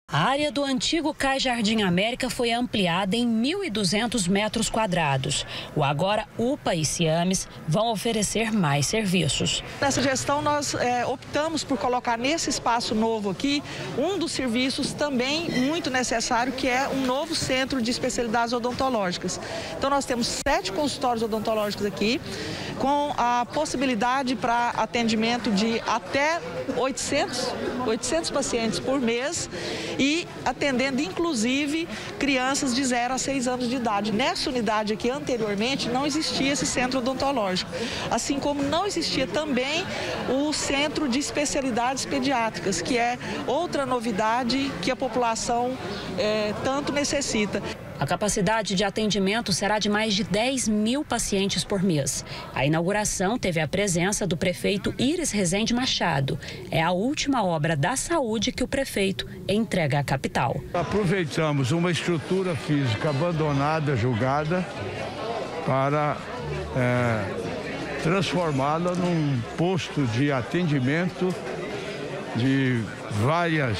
A área do antigo Cais Jardim América foi ampliada em 1.200 metros quadrados. O agora UPA e Ciames vão oferecer mais serviços. Nessa gestão, nós optamos por colocar nesse espaço novo aqui um dos serviços também muito necessário, que é um novo centro de especialidades odontológicas. Então, nós temos 7 consultórios odontológicos aqui, com a possibilidade para atendimento de até 800 pacientes por mês e atendendo inclusive crianças de 0 a 6 anos de idade. Nessa unidade aqui anteriormente não existia esse centro odontológico, assim como não existia também o centro de especialidades pediátricas, que é outra novidade que a população tanto necessita. A capacidade de atendimento será de mais de 10.000 pacientes por mês. A inauguração teve a presença do prefeito Iris Rezende Machado. É a última obra da saúde que o prefeito entrega à capital. Aproveitamos uma estrutura física abandonada, julgada, para transformá-la num posto de atendimento de várias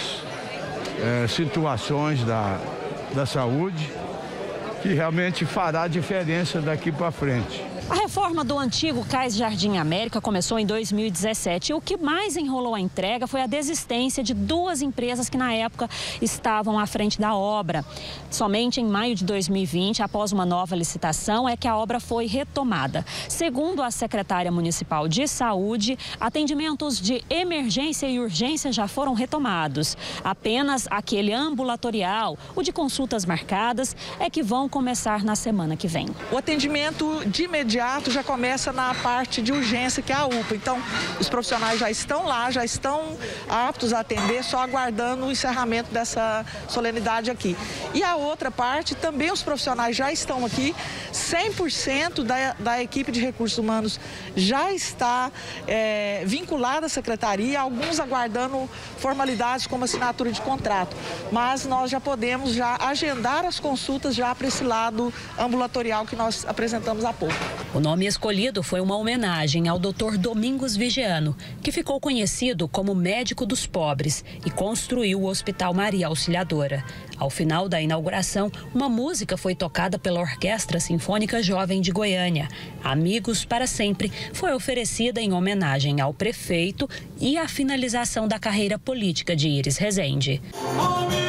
situações da saúde, que realmente fará diferença daqui para frente. A reforma do antigo Cais Jardim América começou em 2017 e o que mais enrolou a entrega foi a desistência de 2 empresas que na época estavam à frente da obra. Somente em maio de 2020, após uma nova licitação, é que a obra foi retomada. Segundo a secretária municipal de saúde, atendimentos de emergência e urgência já foram retomados. Apenas aquele ambulatorial, o de consultas marcadas, é que vão começar na semana que vem. O atendimento de imediato já começa na parte de urgência, que é a UPA. Então, os profissionais já estão lá, já estão aptos a atender, só aguardando o encerramento dessa solenidade aqui. E a outra parte, também os profissionais já estão aqui, 100% da equipe de recursos humanos já está vinculada à secretaria, alguns aguardando formalidades como assinatura de contrato. Mas nós já podemos agendar as consultas já para esse lado ambulatorial que nós apresentamos há pouco. O nome escolhido foi uma homenagem ao Dr. Domingos Vigiano, que ficou conhecido como médico dos pobres e construiu o Hospital Maria Auxiliadora. Ao final da inauguração, uma música foi tocada pela Orquestra Sinfônica Jovem de Goiânia. Amigos para Sempre foi oferecida em homenagem ao prefeito e à finalização da carreira política de Iris Rezende.